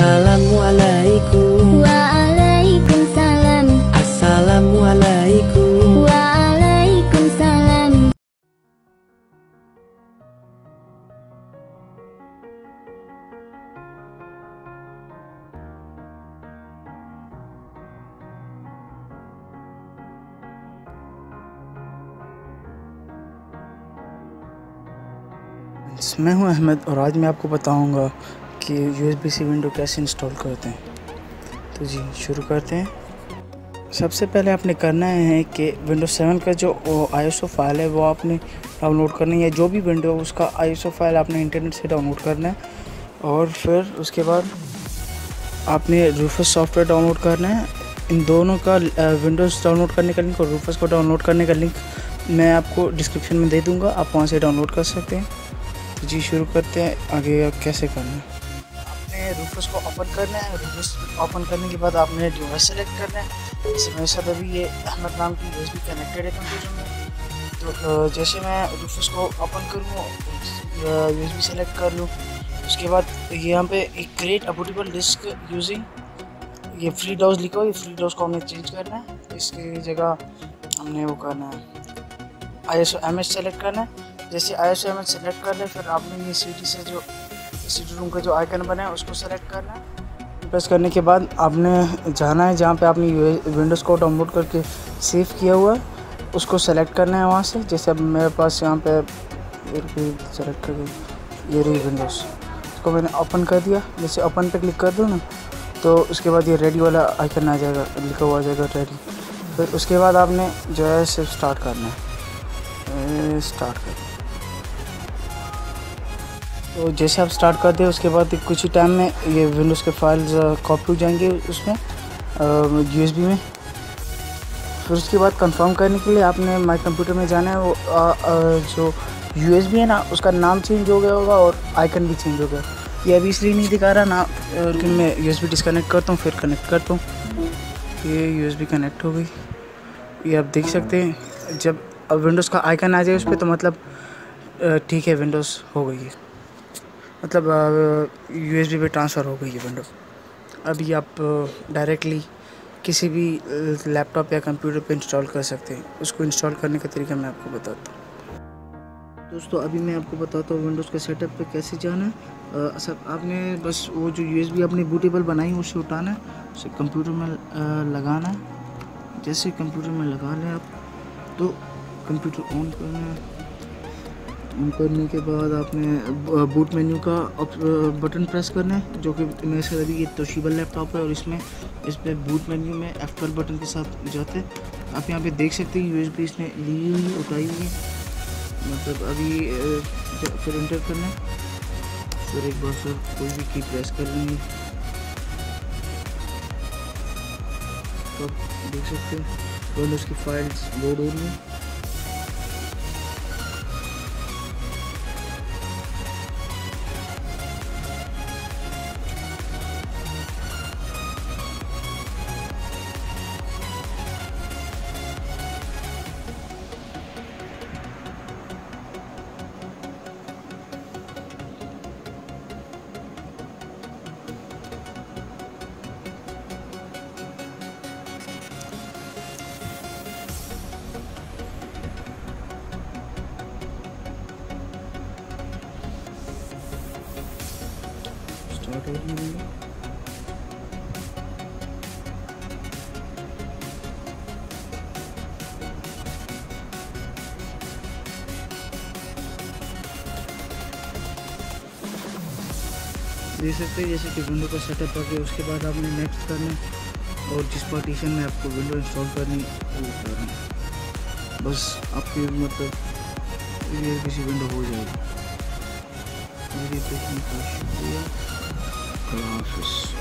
Assalamualaikum. Waalaikumsalam. Assalamualaikum. Waalaikumsalam. मैं हूं अहमद और आज मैं आपको बताऊंगा कि USB से विंडो कैसे इंस्टॉल करते हैं। तो जी शुरू करते हैं। सबसे पहले आपने करना है कि विंडोज 7 का जो ISO फाइल है वो आपने डाउनलोड करना है, या जो भी विंडो है उसका ISO फाइल आपने इंटरनेट से डाउनलोड करना है। और फिर उसके बाद आपने रूफस सॉफ्टवेयर डाउनलोड करना है। इन दोनों का विंडोज़ डाउनलोड करने का लिंक और रूफस को डाउनलोड करने का लिंक मैं आपको डिस्क्रिप्शन में दे दूँगा, आप वहाँ से डाउनलोड कर सकते हैं। तो जी शुरू करते हैं आगे कैसे करना है। आपने रूफस को ओपन करना है। रूफस ओपन करने के बाद आपने डिवाइस सेलेक्ट करना है। जैसे मेरे साथ अभी ये अहमद नाम की USB कनेक्टेड है कंप्यूटर में। तो जैसे मैं रूफस को ओपन करूँ, USB सेलेक्ट कर लूँ, उसके बाद यहाँ पे एक create a bootable disk using ये फ्री डॉज लिखा हो, ये फ्री डॉज को हमें चेंज करना है। इसकी जगह हमने वो करना है ISO-MS सेलेक्ट करना है। जैसे ISO-MS सेलेक्ट कर ले, फिर आपने ये CD से जो CD रूम का जो आइकन बना है उसको सेलेक्ट करना है। प्रेस करने के बाद आपने जाना है जहाँ पे आपने विंडोज़ को डाउनलोड करके सेव किया हुआ है, उसको सेलेक्ट करना है वहाँ से। जैसे अब मेरे पास यहाँ पे सेलेक्ट कर ये रही विंडोज़, इसको मैंने ओपन कर दिया। जैसे ओपन पे क्लिक कर दूँ ना, तो उसके बाद ये रेडी वाला आइकन आ जाएगा, लिखा हुआ आ जाएगा रेडी। फिर उसके बाद आपने जो है सिर्फ स्टार्ट करना है, स्टार्ट कर। तो जैसे आप स्टार्ट कर दें उसके बाद कुछ ही टाइम में ये विंडोज़ के फाइल्स कॉपी हो जाएंगे उसमें USB में। फिर उसके बाद कंफर्म करने के लिए आपने माई कंप्यूटर में जाना है। वो जो USB है ना, उसका नाम चेंज हो गया होगा और आइकन भी चेंज हो गया। ये अभी इसलिए नहीं दिखा रहा ना, लेकिन मैं USB डिस्कनेक्ट करता हूँ फिर कनेक्ट करता हूँ। ये USB कनेक्ट हो गई, ये आप देख सकते हैं। जब अब विंडोज़ का आइकन आ जाए उस पर तो मतलब ठीक है, विंडोज़ हो गई है, मतलब USB पे ट्रांसफ़र हो गई है विंडोज़। अभी आप डायरेक्टली किसी भी लैपटॉप या कंप्यूटर पे इंस्टॉल कर सकते हैं। उसको इंस्टॉल करने का तरीका मैं आपको बताता हूँ। दोस्तों अभी मैं आपको बताता हूँ विंडोज़ के सेटअप पे कैसे जाना है। सब आपने बस वो जो USB अपनी बूटेबल बनाई है उसे उठाना है, उसे कंप्यूटर में लगाना है। जैसे कंप्यूटर में लगा लें आप, तो कंप्यूटर ऑन करना है। ऑन करने के बाद आपने बूट मेन्यू का बटन प्रेस करना है, जो कि मेरे साथ अभी ये तोशिबा लैपटॉप है और इसमें इस पर बूट मेन्यू में F12 बटन के साथ जाते हैं। आप यहाँ पे देख सकते हैं USB इसने ली हुई उठाई हुई है, मतलब अभी फिर इंटर करना है। फिर एक बार फिर कोई भी की प्रेस कर लेंगे, तो देख सकते हैं विंडोज़ की फाइल्स लोड हो रही हैं। स्टार्ट हो रही है। देख सकते हैं जैसे कि विंडो का सेटअप हो गया। उसके बाद आपने नेक्स्ट करना है और जिस पार्टीशन में आपको विंडो इंस्टॉल करनी वो करना है। बस आपकी मतलब ये किसी विंडो हो जाएगी। मेरी देखने का शुक्रिया। अल्लाह हाफ़िज़।